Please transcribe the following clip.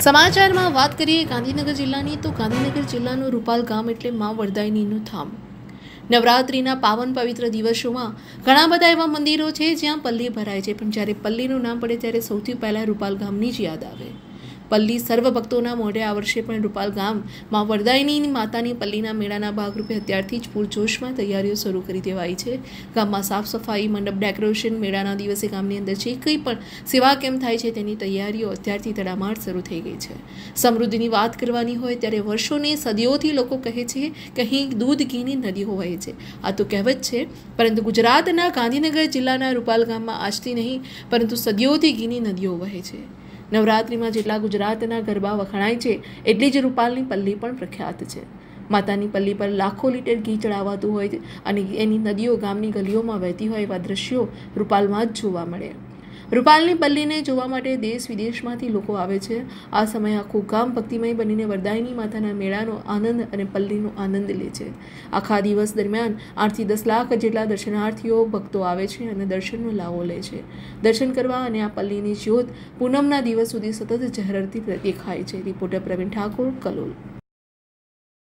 સમાચારમાં વાત કરીએ ગાંધીનગર જિલ્લાની તો ગાંધીનગર જિલ્લાનું રૂપાલ ગામ એટલે મા વરદાયીનીનું ધામ। નવરાત્રિના પાવન પવિત્ર દિવસોમાં ઘણા બધા એવા મંદિરો છે જ્યાં પલ્લી ભરાય છે, પણ જ્યારે પલ્લીનું નામ પડે ત્યારે સૌથી પહેલાં રૂપાલ ગામની જ યાદ આવે। પલ્લી સર્વ ભક્તોના મોઢે આ વર્ષે પણ રૂપાલ ગામ મા વરદાયીની માતાની પલ્લીના મેળાના ભાગરૂપે અત્યારથી જ પૂરજોશમાં તૈયારીઓ શરૂ કરી દેવાઈ છે। ગામમાં સાફ સફાઈ, મંડપ ડેકોરેશન, મેળાના દિવસે ગામની અંદર જે કંઈ પણ સેવા કેમ થાય છે તેની તૈયારીઓ અત્યારથી તડામાર શરૂ થઈ ગઈ છે। સમૃદ્ધિની વાત કરવાની હોય ત્યારે વર્ષોની સદીઓથી લોકો કહે છે કે અહીં દૂધ ઘીની નદીઓ વહે છે। આ તો કહેવત છે, પરંતુ ગુજરાતના ગાંધીનગર જિલ્લાના રૂપાલ ગામમાં આજથી નહીં પરંતુ સદીઓથી ઘીની નદીઓ વહે છે। નવરાત્રિમાં જેટલા ગુજરાતના ગરબા વખણાય છે એટલી જ રૂપાલની પલ્લી પણ પ્રખ્યાત છે। માતાની પલ્લી પર લાખો લીટર ઘી ચડાવાતું હોય અને એની નદીઓ ગામની ગલીઓમાં વહેતી હોય એવા દ્રશ્યો રૂપાલમાં જ જોવા મળે। રૂપાલની પલ્લીને જોવા માટે દેશ વિદેશમાંથી લોકો આવે છે। આ સમયે આખું ગામ ભક્તિમય બનીને વરદાયિની માતાના મેળાનો આનંદ અને પલ્લીનો આનંદ લે છે। આખા દિવસ દરમિયાન 8 થી 10 લાખ જેટલા દર્શનાર્થીઓ ભક્તો આવે છે અને દર્શનનો લાવો લે છે। દર્શન કરવા અને આ પલ્લીની જ્યોત પૂનમના દિવસ સુધી સતત ઝળહળતી દેખાય છે। રિપોર્ટર પ્રવીણ ઠાકોર, કલોલ।